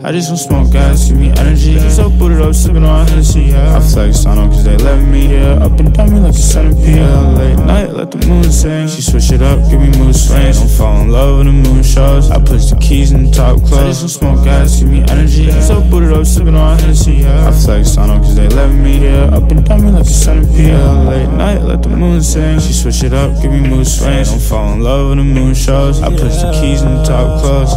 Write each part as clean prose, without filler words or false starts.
I just want smoke gas, give me energy. So booted up, sippin' on Hennessy, yeah. I flex on them cause they love me, yeah. Up and down me like a centipede, yeah. Late night, let the moon sing. She switch it up, give me mood swings. Don't fall in love when the moon shows. I push the keys in the top close. I just want smoke gas, give me energy. So booted up, sippin' on Hennessy, yeah. I flex on them cause they love me, yeah. Up and down me like a centipede, yeah. Late night, let the moon sing. She switch it up, give me mood swings. Don't fall in love when the moon shows. I push the keys in the top close.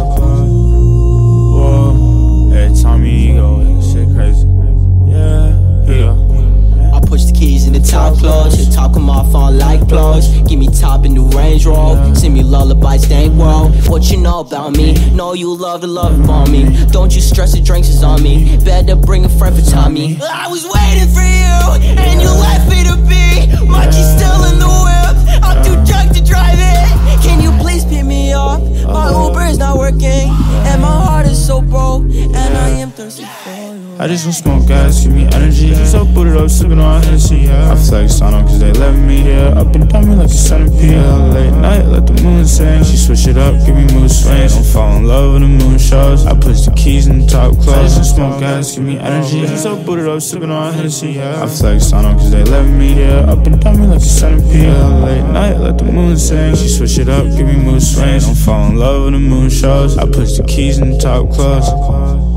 Whoa, every time you go, shit crazy. Yeah, yeah. I push the keys in the top close. Your top come off on like plugs. Give me top in the Range Rover. Send me lullabies, thank world. What you know about me? Know you love to love upon me. Don't you stress, the drinks is on me. Better bring a friend for Tommy. I was waiting for you, and you left me to be. Monkey still in the whip. I'm too drunk to drive it. Can you please pick me up? My Uber is not working, and my heart is so broke, and I am thirsty for you. I just want smoke gas, give me energy. So booted up, sippin' on Hennessy, yeah. I flex on them cause they love me, yeah. Up and down me like a centipede, yeah. Late night, let the moon sing. She switch it up, give me mood swings. Don't fall in love when the moon shows. I push the keys in the top close. I just want smoke gas, give me energy. So booted up, sippin' on Hennessy, yeah. I flex on them cause they love me, yeah. Up and down me like a centipede, yeah. Late night, let the moon sing. She switch it up, give me mood swings. Don't fall in love when the moon shows. I push the keys in the top close.